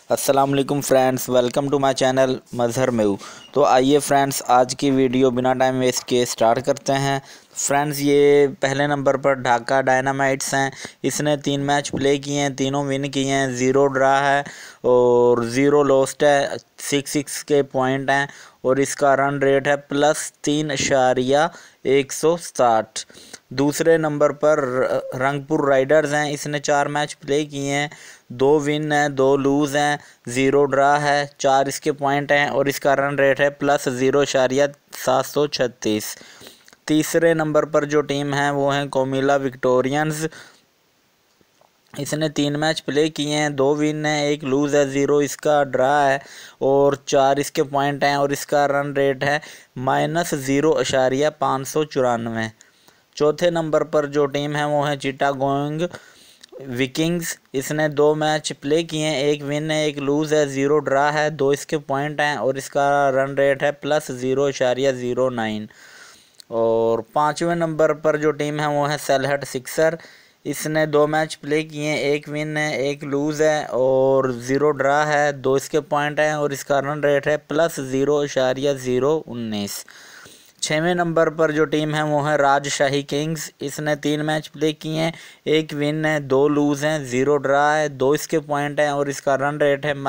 अस्सलाम वालेकुम friends, welcome to my channel Mazhar में हूँ। तो आइए फ्रेंड्स, आज की वीडियो बिना टाइम वेस्ट किए स्टार्ट करते हैं। फ्रेंड्स, ये पहले नंबर पर ढाका डायनामाइट्स हैं। इसने 3 मैच प्ले किए हैं, तीनों विन किए हैं, 0 ड्रा है और 0 लॉस्ट है। 6 के पॉइंट हैं और इसका रन रेट है +3.160। दूसरे नंबर पर रंगपुर राइडर्स हैं। इसने 4 मैच प्ले किए हैं, 2 विन हैं, 2 लूज़ हैं, 0 ड्रा है, 4 इसके पॉइंट हैं और इसका रन रेट है +0.736। तीसरे नंबर पर जो टीम है वो है कोमिला विक्टोरियंस। इसने 3 मैच प्ले किए हैं, 2 विन है, 1 लूज़ है, 0 इसका ड्रा है और 4 इसके पॉइंट हैं और इसका रन रेट है -0.594। चौथे नंबर पर जो टीम है वो है चिटागोंग विकिंग्स। इसने 2 मैच प्ले किए हैं, 1 विन है, 1 लूज़ है, 0 ड्रा है, 2 इसके पॉइंट हैं और इसका रन रेट है +0.09। और पाँचवें नंबर पर जो टीम है वो है सेलहट सिक्सर। इसने 2 मैच प्ले किए हैं, 1 विन है, 1 लूज़ है और 0 ड्रा है, 2 इसके पॉइंट हैं और इसका रन रेट है +0.019। छवें नंबर पर जो टीम है वो है राजशाही किंग्स। इसने 3 मैच प्ले किए हैं, 1 विन है, 2 लूज़ हैं, 0 ड्रा है, 2 इसके पॉइंट हैं और इसका रन रेट है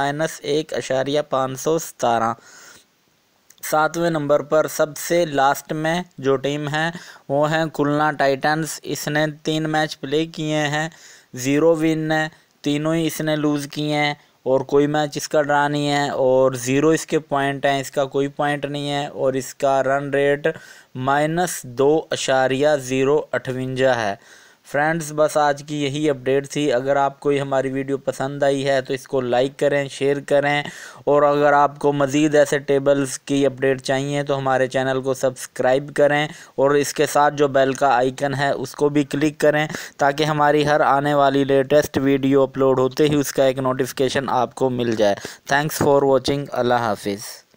-1.517। सातवें नंबर पर सबसे लास्ट में जो टीम है वो है खुलना टाइटंस। इसने 3 मैच प्ले किए हैं, 0 विन है, तीनों ही इसने लूज़ किए हैं और कोई मैच इसका ड्रा नहीं है और 0 इसके पॉइंट हैं, इसका कोई पॉइंट नहीं है और इसका रन रेट -2.058 है। फ्रेंड्स, बस आज की यही अपडेट थी। अगर आपको ये हमारी वीडियो पसंद आई है तो इसको लाइक करें, शेयर करें और अगर आपको मज़ीद ऐसे टेबल्स की अपडेट चाहिए तो हमारे चैनल को सब्सक्राइब करें और इसके साथ जो बेल का आइकन है उसको भी क्लिक करें ताकि हमारी हर आने वाली लेटेस्ट वीडियो अपलोड होते ही उसका एक नोटिफिकेशन आपको मिल जाए। Thanks for watching. अल्लाह हाफिज़।